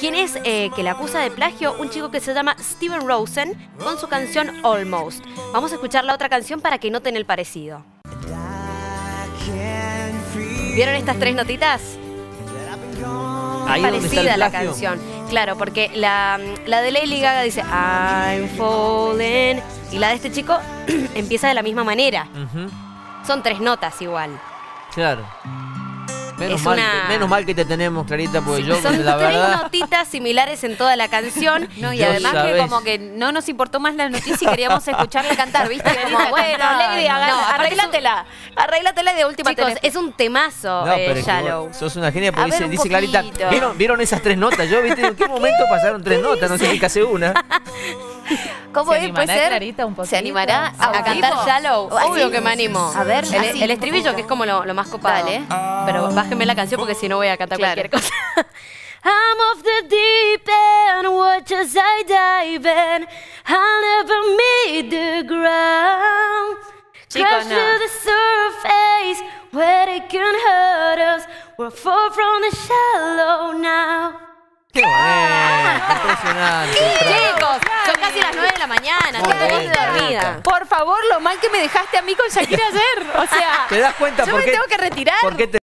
¿Quién es que la acusa de plagio? Un chico que se llama Steven Rosen con su canción Almost. Vamos a escuchar la otra canción para que noten el parecido. ¿Vieron estas tres notitas? Ahí Parecida la canción. Claro, porque la de Lady Gaga dice I'm falling y la de este chico empieza de la misma manera. Son tres notas igual. Claro. Menos mal que te tenemos, Clarita, porque Sí, yo, son la verdad... tres notitas similares en toda la canción. No, y además que como que no nos importó más la noticia y queríamos escucharla cantar, ¿viste? Como, bueno, Lady, arréglatela. Arréglatela y de última Chicos, tenés... es un temazo, No, pero es que Shallow. vos sos una genia porque A ver, dice un Clarita, poquito. ¿vieron esas tres notas? Yo, ¿viste? ¿En qué momento pasaron tres notas? No sé si casi una. ¿Cómo ¿Se es? ¿Puede animará, ser? Clarita, un poquito? ¿Se animará A cantar Shallow, obvio ¿Así? que me animo. A ver, así. el estribillo, que es como lo más copado. Dale. Pero bájenme la canción porque si no voy a cantar Claro. cualquier cosa. I'm off the deep end, watch as I dive in. I'll never meet the ground. Chicos, Crash no. to the surface, where they can hurt us. We're far from the shallow now. ¡Qué bonito! Impresionante. Chicos, son casi las 9 de la mañana. Muy Tengo bien, voz dormida. Clarita. Por favor, lo mal que me dejaste a mí con Shakira ayer. O sea, ¿Te das cuenta yo por me qué? tengo que retirar. ¿Por qué te